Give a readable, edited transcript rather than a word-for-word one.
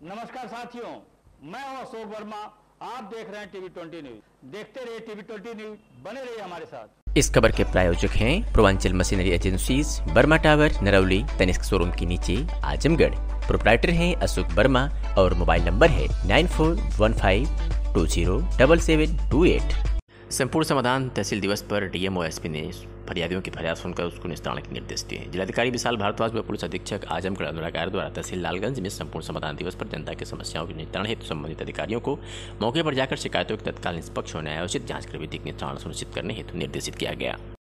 नमस्कार साथियों, मैं हूं अशोक वर्मा। आप देख रहे हैं टीवी 20 न्यूज। देखते रहिए टीवी 20 न्यूज, बने रहिए हमारे साथ। इस खबर के प्रायोजक हैं Purvanchal machinery agencies, Verma tower, Narauli, Tanishq showroom के नीचे, आजमगढ़। प्रोप्राइटर हैं अशोक वर्मा और मोबाइल नंबर है 9415207728। संपूर्ण समाधान तहसील दिवस पर डीएमओ एसपी ने फरियादियों की फरियाद सुनकर उसको निस्तारण के निर्देश दिए। जिलाधिकारी विशाल भारद्वाज व पुलिस अधीक्षक आजमगढ़ अनुरागार द्वारा तहसील लालगंज में संपूर्ण समाधान दिवस पर जनता की समस्याओं के निस्तारण हेतु संबंधित अधिकारियों को मौके पर जाकर शिकायतों की तत्काल निष्पक्ष और न्यायोचित जांच कर विधिक निस्तारण सुनिश्चित करने हेतु निर्देशित किया गया।